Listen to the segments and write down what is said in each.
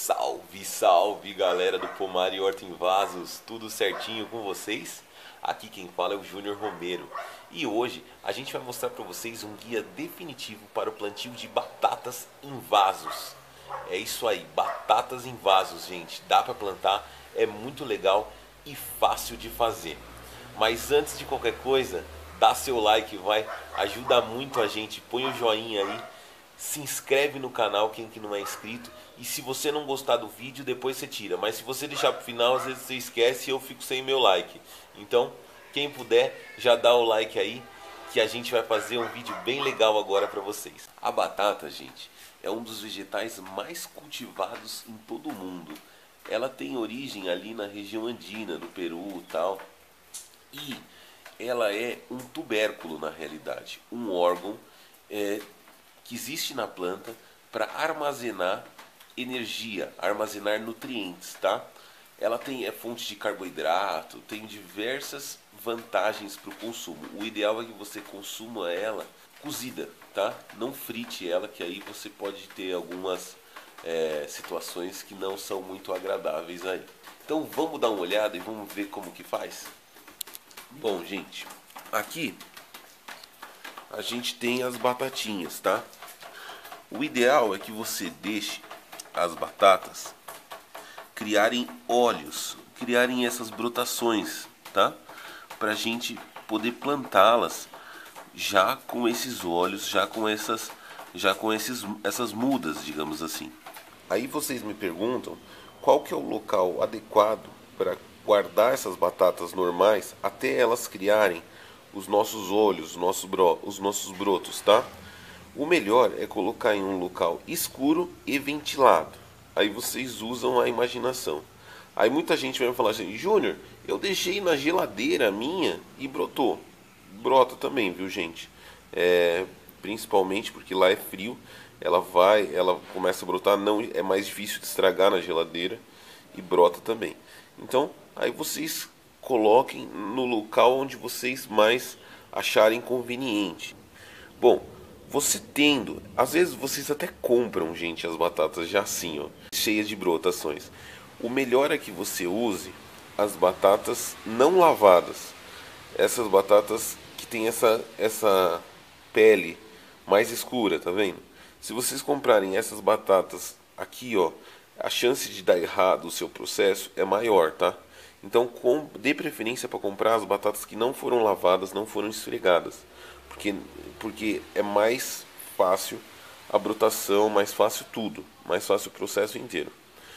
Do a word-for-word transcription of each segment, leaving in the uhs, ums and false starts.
Salve, salve galera do Pomar e Horta em Vasos, tudo certinho com vocês? Aqui quem fala é o Júnior Romero e hoje a gente vai mostrar para vocês um guia definitivo para o plantio de batatas em vasos. É isso aí, batatas em vasos, gente, dá para plantar, é muito legal e fácil de fazer. Mas antes de qualquer coisa, dá seu like, vai, ajuda muito a gente, põe o joinha aí. Se inscreve no canal, quem que não é inscrito. E se você não gostar do vídeo, depois você tira. Mas se você deixar pro final, às vezes você esquece e eu fico sem meu like. Então, quem puder, já dá o like aí, que a gente vai fazer um vídeo bem legal agora para vocês. A batata, gente, é um dos vegetais mais cultivados em todo o mundo. Ela tem origem ali na região andina, do Peru e tal. E ela é um tubérculo, na realidade. Um órgão é, que existe na planta para armazenar energia, armazenar nutrientes, tá? Ela tem é fonte de carboidrato, tem diversas vantagens para o consumo. O ideal é que você consuma ela cozida, tá? Não frite ela, que aí você pode ter algumas é, situações que não são muito agradáveis aí. Então vamos dar uma olhada e vamos ver como que faz? Bom, gente, aqui a gente tem as batatinhas, tá? O ideal é que você deixe as batatas criarem óleos, criarem essas brotações, tá? Pra gente poder plantá-las já com esses óleos, já com essas, já com esses, essas mudas, digamos assim. Aí vocês me perguntam qual que é o local adequado para guardar essas batatas normais até elas criarem os nossos óleos, os nossos, bro, os nossos brotos, tá? O melhor é colocar em um local escuro e ventilado. Aí vocês usam a imaginação. Aí muita gente vai me falar assim: Júnior, eu deixei na geladeira minha e brotou. Brota também, viu, gente? É, principalmente porque lá é frio. Ela vai, ela começa a brotar. Não é mais difícil de estragar na geladeira e brota também. Então, aí vocês coloquem no local onde vocês mais acharem conveniente. Bom, você tendo, às vezes vocês até compram, gente, as batatas já assim, ó, cheias de brotações. O melhor é que você use as batatas não lavadas. Essas batatas que tem essa essa pele mais escura, tá vendo? Se vocês comprarem essas batatas aqui, ó, a chance de dar errado o seu processo é maior, tá? Então, com, dê preferência para comprar as batatas que não foram lavadas, não foram esfregadas. Porque, porque é mais fácil a brotação, mais fácil tudo, mais fácil o processo inteiro.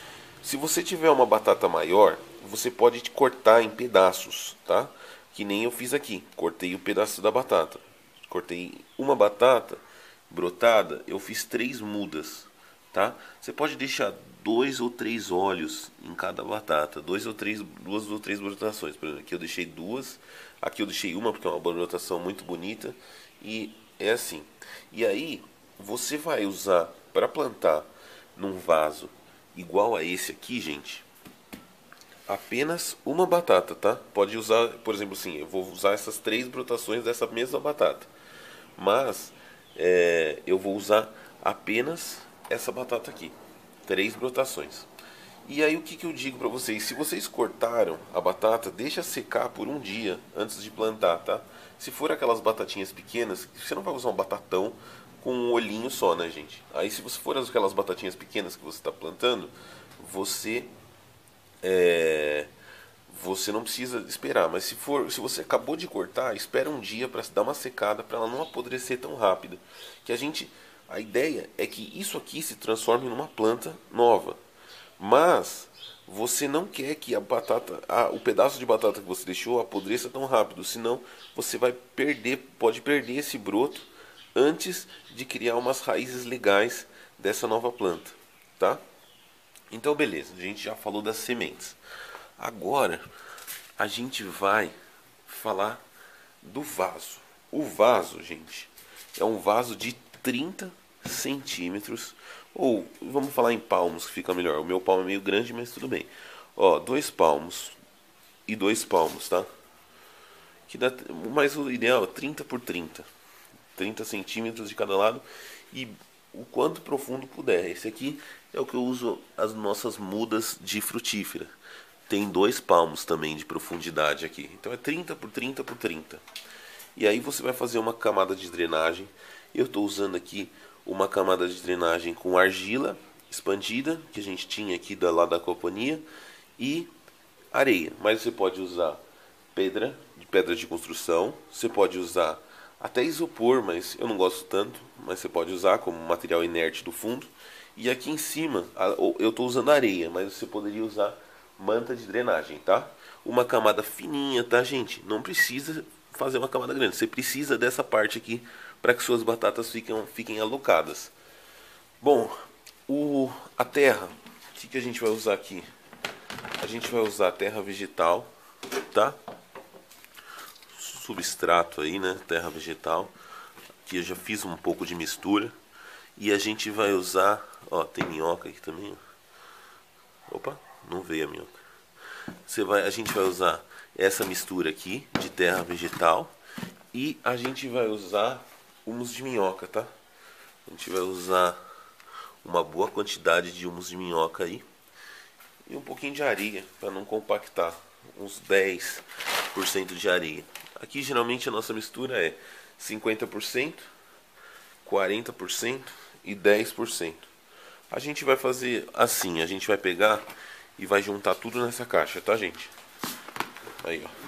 Se você tiver uma batata maior, você pode te cortar em pedaços, tá? Que nem eu fiz aqui, cortei o pedaço da batata. Cortei uma batata brotada, eu fiz três mudas, tá? Você pode deixar dois ou três óleos em cada batata, dois ou três, duas ou três brotações. Por exemplo, aqui eu deixei duas, aqui eu deixei uma porque é uma brotação muito bonita e é assim. E aí você vai usar para plantar num vaso igual a esse aqui, gente, apenas uma batata, tá? Pode usar, por exemplo, assim, eu vou usar essas três brotações dessa mesma batata, mas é, eu vou usar apenas essa batata aqui, três brotações. E aí o que, que eu digo para vocês? Se vocês cortaram a batata, deixa secar por um dia antes de plantar, tá? Se for aquelas batatinhas pequenas, você não vai usar um batatão com um olhinho só, né, gente? Aí se você for aquelas batatinhas pequenas que você está plantando, você é, você não precisa esperar. Mas se for, se você acabou de cortar, espera um dia para dar uma secada, para ela não apodrecer tão rápido. Que a gente, a ideia é que isso aqui se transforme numa planta nova. Mas você não quer que a batata, a, o pedaço de batata que você deixou apodreça tão rápido, senão você vai perder, pode perder esse broto antes de criar umas raízes legais dessa nova planta, tá? Então beleza, a gente já falou das sementes. Agora a gente vai falar do vaso. O vaso, gente, é um vaso de trinta centímetros, ou vamos falar em palmos que fica melhor. O meu palmo é meio grande, mas tudo bem. Ó, dois palmos e dois palmos, tá? Que dá, mas o ideal é trinta por trinta. trinta centímetros de cada lado e o quanto profundo puder. Esse aqui é o que eu uso as nossas mudas de frutífera. Tem dois palmos também de profundidade aqui. Então é trinta por trinta por trinta. E aí você vai fazer uma camada de drenagem. Eu estou usando aqui uma camada de drenagem com argila expandida, que a gente tinha aqui da, lá da companhia, e areia. Mas você pode usar pedra, de pedra de construção. Você pode usar até isopor, mas eu não gosto tanto. Mas você pode usar como material inerte do fundo. E aqui em cima, eu estou usando areia, mas você poderia usar manta de drenagem, tá? Uma camada fininha, tá, gente? Não precisa fazer uma camada grande. Você precisa dessa parte aqui para que suas batatas fiquem, fiquem alocadas. Bom, o, a terra, o que, que a gente vai usar aqui? A gente vai usar terra vegetal, tá? Substrato aí, né? Terra vegetal. Aqui eu já fiz um pouco de mistura. E a gente vai usar, ó, tem minhoca aqui também, ó. Opa, não veio a minhoca. Você vai, a gente vai usar essa mistura aqui de terra vegetal e a gente vai usar humus de minhoca, tá? A gente vai usar uma boa quantidade de humus de minhoca aí e um pouquinho de areia para não compactar, uns dez por cento de areia. Aqui geralmente a nossa mistura é cinquenta por cento, quarenta por cento e dez por cento. A gente vai fazer assim, a gente vai pegar e vai juntar tudo nessa caixa, tá, gente? Aí, ó.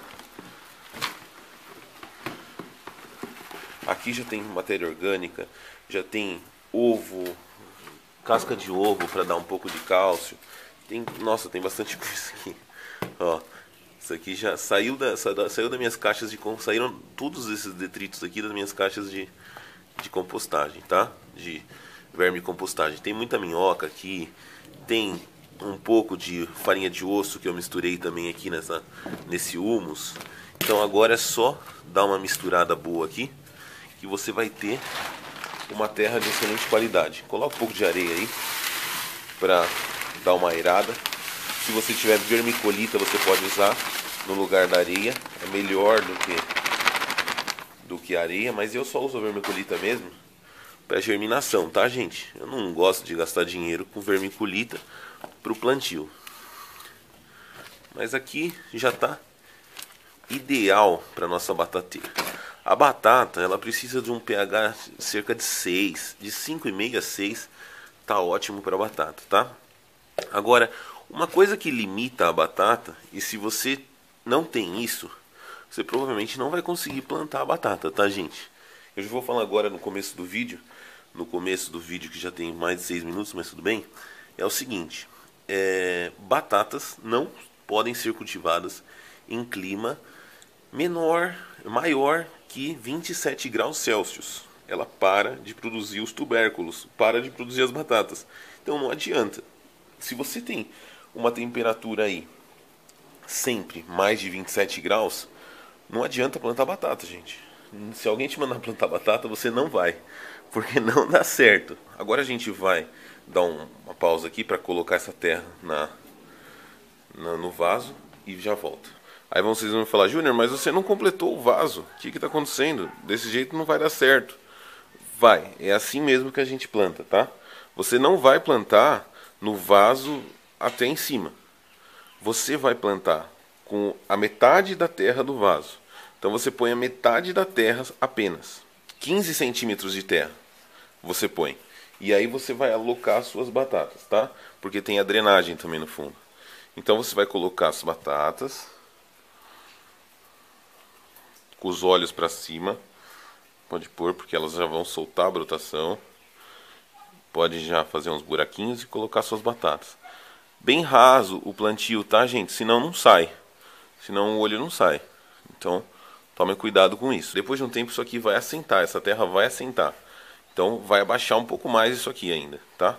Aqui já tem matéria orgânica, já tem ovo, casca de ovo para dar um pouco de cálcio. Tem, nossa, tem bastante coisa aqui. Ó, isso aqui já saiu da saiu das minhas caixas de saíram todos esses detritos aqui das minhas caixas de de compostagem, tá? De vermicompostagem. Tem muita minhoca aqui, tem um pouco de farinha de osso que eu misturei também aqui nessa, nesse humus. Então agora é só dar uma misturada boa aqui que você vai ter uma terra de excelente qualidade. Coloca um pouco de areia aí para dar uma aerada. Se você tiver vermiculita, você pode usar no lugar da areia. É melhor do que do que areia, mas eu só uso vermiculita mesmo para germinação, tá, gente? Eu não gosto de gastar dinheiro com vermiculita para o plantio. Mas aqui já está ideal para nossa batateira. A batata, ela precisa de um pH cerca de seis, de cinco vírgula cinco a seis, tá ótimo para batata, tá? Agora, uma coisa que limita a batata, e se você não tem isso, você provavelmente não vai conseguir plantar a batata, tá, gente? Eu já vou falar agora no começo do vídeo, no começo do vídeo que já tem mais de seis minutos, mas tudo bem. É o seguinte, é, batatas não podem ser cultivadas em clima menor, maior que vinte e sete graus Celsius. Ela para de produzir os tubérculos, para de produzir as batatas. Então não adianta. Se você tem uma temperatura aí sempre mais de vinte e sete graus, não adianta plantar batata, gente. Se alguém te mandar plantar batata, você não vai, porque não dá certo. Agora a gente vai dar um, uma pausa aqui para colocar essa terra na, na, no vaso e já volta. Aí vocês vão falar, Júnior, mas você não completou o vaso. O que está acontecendo? Desse jeito não vai dar certo. Vai, é assim mesmo que a gente planta, tá? Você não vai plantar no vaso até em cima. Você vai plantar com a metade da terra do vaso. Então você põe a metade da terra apenas. quinze centímetros de terra você põe. E aí você vai alocar as suas batatas, tá? Porque tem a drenagem também no fundo. Então você vai colocar as batatas com os olhos para cima. Pode pôr, porque elas já vão soltar a brotação. Pode já fazer uns buraquinhos e colocar suas batatas. Bem raso o plantio, tá, gente? Senão não sai. Senão o olho não sai. Então, tome cuidado com isso. Depois de um tempo isso aqui vai assentar, essa terra vai assentar. Então vai abaixar um pouco mais isso aqui ainda, tá?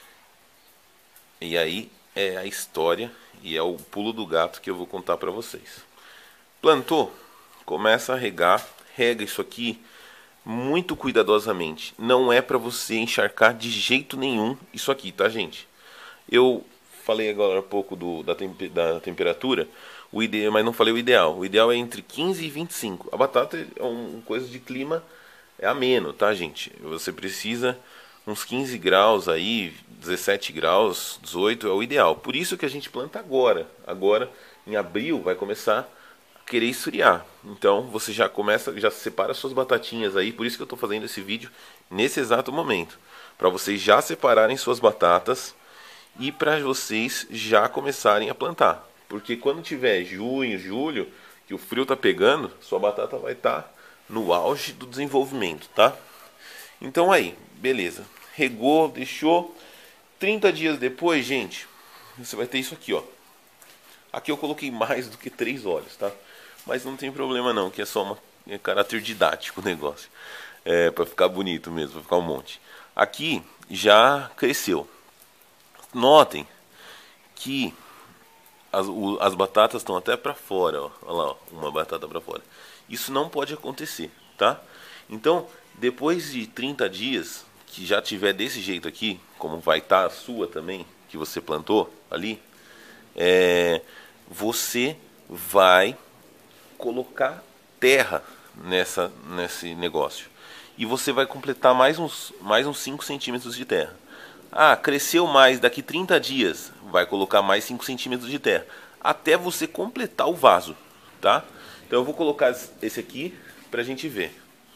E aí é a história e é o pulo do gato que eu vou contar para vocês. Plantou? Começa a regar, rega isso aqui muito cuidadosamente. Não é para você encharcar de jeito nenhum isso aqui, tá, gente? Eu falei agora há pouco do, da, temp da temperatura, o ide mas não falei o ideal. O ideal é entre quinze e vinte e cinco. A batata é uma coisa de clima é ameno, tá, gente? Você precisa uns quinze graus aí, dezessete graus, dezoito é o ideal. Por isso que a gente planta agora. Agora, em abril, vai começar a querer esfriar. Então, você já começa, já separa suas batatinhas aí. Por isso que eu estou fazendo esse vídeo nesse exato momento. Para vocês já separarem suas batatas e para vocês já começarem a plantar. Porque quando tiver junho, julho, que o frio tá pegando, sua batata vai estar no auge do desenvolvimento, tá? Então aí, beleza. Regou, deixou. trinta dias depois, gente, você vai ter isso aqui, ó. Aqui eu coloquei mais do que três olhos, tá? Mas não tem problema não, que é só uma, é caráter didático o negócio. É, pra ficar bonito mesmo, pra ficar um monte. Aqui já cresceu. Notem que as, o, as batatas estão até pra fora, ó. Olha lá, ó, uma batata pra fora. Isso não pode acontecer, tá? Então, depois de trinta dias, que já tiver desse jeito aqui, como vai estar a sua também, que você plantou ali, é, você vai colocar terra nessa, nesse negócio. E você vai completar mais uns, mais uns cinco centímetros de terra. Ah, cresceu mais, daqui trinta dias, vai colocar mais cinco centímetros de terra. Até você completar o vaso, tá? Então eu vou colocar esse aqui pra gente ver.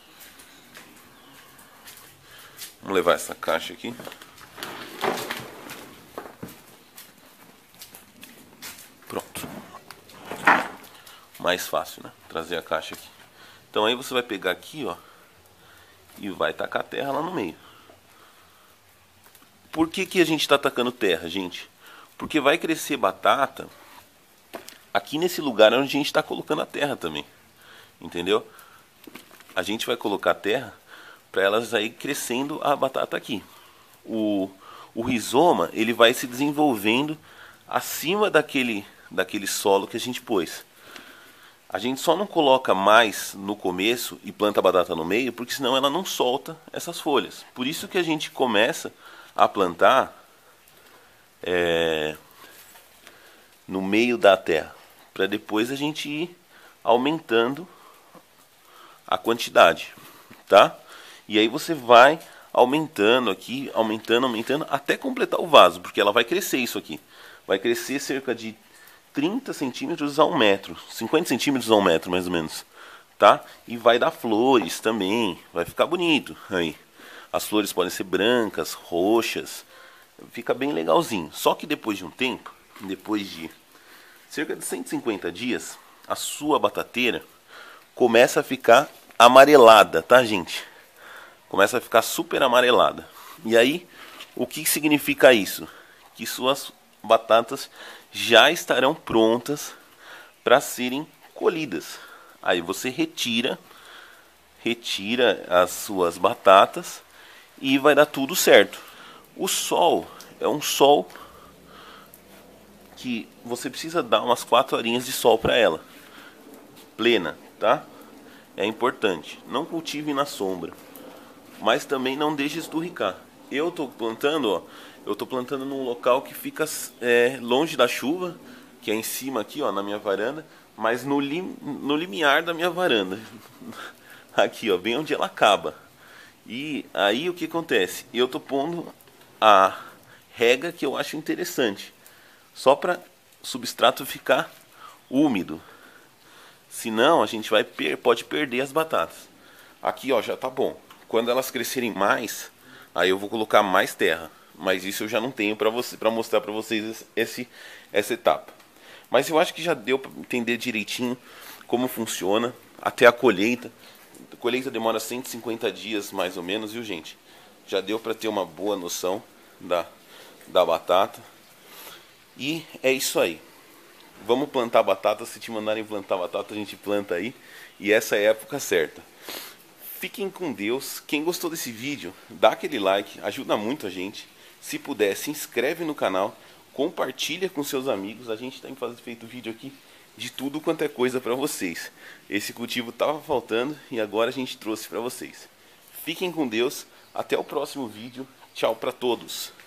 Vamos levar essa caixa aqui. Pronto. Mais fácil, né? Trazer a caixa aqui. Então aí você vai pegar aqui, ó, e vai tacar terra lá no meio. Por que que a gente está tacando terra, gente? Porque vai crescer batata aqui nesse lugar onde a gente está colocando a terra também. Entendeu? A gente vai colocar terra para elas aí crescendo a batata aqui. O, o rizoma, ele vai se desenvolvendo acima daquele, daquele solo que a gente pôs. A gente só não coloca mais no começo e planta a batata no meio, porque senão ela não solta essas folhas. Por isso que a gente começa a plantar é, no meio da terra, para depois a gente ir aumentando a quantidade, tá? E aí você vai aumentando aqui, aumentando, aumentando, até completar o vaso, porque ela vai crescer isso aqui. Vai crescer cerca de trinta centímetros a um metro, cinquenta centímetros a um metro mais ou menos, tá? E vai dar flores também, vai ficar bonito aí. As flores podem ser brancas, roxas, fica bem legalzinho. Só que depois de um tempo, depois de cerca de cento e cinquenta dias, a sua batateira começa a ficar amarelada, tá, gente? Começa a ficar super amarelada. E aí, o que significa isso? Que suas batatas já estarão prontas para serem colhidas. Aí você retira, retira as suas batatas e vai dar tudo certo. O sol é um sol que você precisa dar umas quatro horinhas de sol para ela, plena, tá? É importante. Não cultive na sombra, mas também não deixe esturricar. Eu estou plantando, ó, eu estou plantando num local que fica é, longe da chuva, que é em cima aqui, ó, na minha varanda, mas no, lim, no limiar da minha varanda. Aqui, ó, bem onde ela acaba. E aí o que acontece? Eu estou pondo a rega que eu acho interessante, só para o substrato ficar úmido. Senão a gente vai per pode perder as batatas. Aqui, ó, já tá bom. Quando elas crescerem mais, aí eu vou colocar mais terra. Mas isso eu já não tenho para você, para mostrar para vocês esse, essa etapa. Mas eu acho que já deu para entender direitinho como funciona até a colheita. A colheita demora cento e cinquenta dias mais ou menos, viu, gente? Já deu para ter uma boa noção da, da batata. E é isso aí. Vamos plantar batata. Se te mandarem plantar batata, a gente planta aí. E essa é a época certa. Fiquem com Deus. Quem gostou desse vídeo, dá aquele like, ajuda muito a gente. Se puder, se inscreve no canal, compartilha com seus amigos. A gente tem feito vídeo aqui de tudo quanto é coisa para vocês. Esse cultivo estava faltando e agora a gente trouxe para vocês. Fiquem com Deus. Até o próximo vídeo. Tchau para todos.